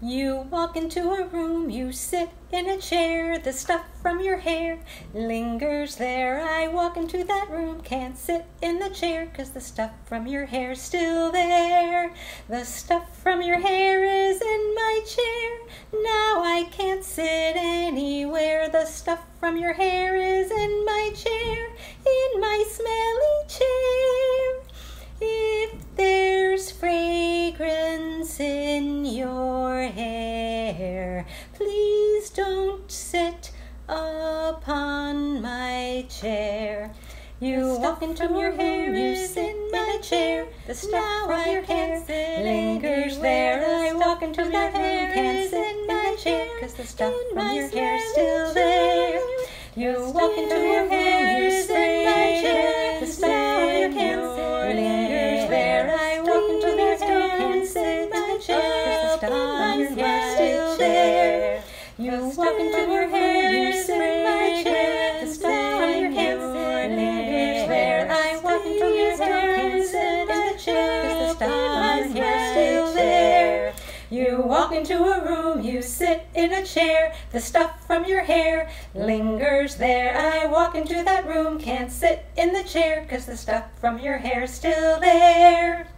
You walk into a room, you sit in a chair, the stuff from your hair lingers there. I walk into that room, can't sit in the chair, 'cause the stuff from your hair's still there. The stuff from your hair is in my chair, now I can't sit anywhere. The stuff from your hair is in my chair, in my smelly chair. If there's fragrance in your hair, please don't sit upon my chair. You walk into your hair, you sit in a chair, the stuff from your hair lingers there. I walk into that room, can't sit in my chair, 'cause the stuff from your hair's still there. You walk into your hair, you sit in my chair, the stuff from your hair lingers there. I walk into that room, can't sit in my chair, 'cause the stuff from your hair's still there. You walk into your hair, you sit in my chair, the stuff from your hair lingers there. I walk into your hair, can't sit in the chair, 'cause the stuff from your hair's still there. You walk into a room, you sit in a chair, the stuff from your hair lingers there. I walk into that room, can't sit in the chair, 'cause the stuff from your hair's still there.